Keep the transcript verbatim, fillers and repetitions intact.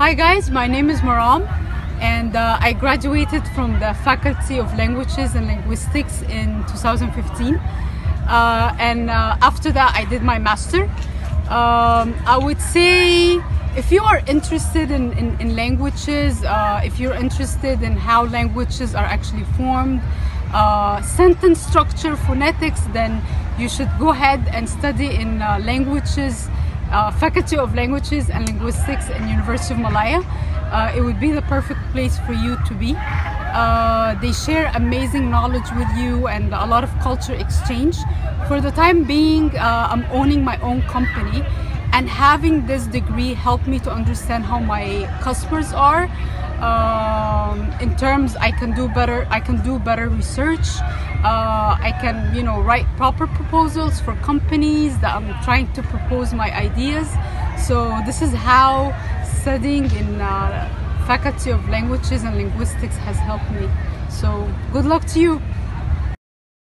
Hi guys, my name is Maram and uh, I graduated from the Faculty of Languages and Linguistics in two thousand fifteen uh, and uh, after that I did my master. Um, I would say if you are interested in, in, in languages, uh, if you're interested in how languages are actually formed, uh, sentence structure, phonetics, then you should go ahead and study in uh, languages, uh, Faculty of Languages and Linguistics in University of Malaya. Uh, it would be the perfect place for you to be. Uh, they share amazing knowledge with you and a lot of culture exchange. For the time being, uh, I'm owning my own company, and having this degree helped me to understand how my customers are. Um, in terms, I can do better. I can do better research. Uh, I can, you know, write proper proposals for companies that I'm trying to propose my ideas. So this is how studying in uh, Faculty of Languages and Linguistics has helped me. So good luck to you.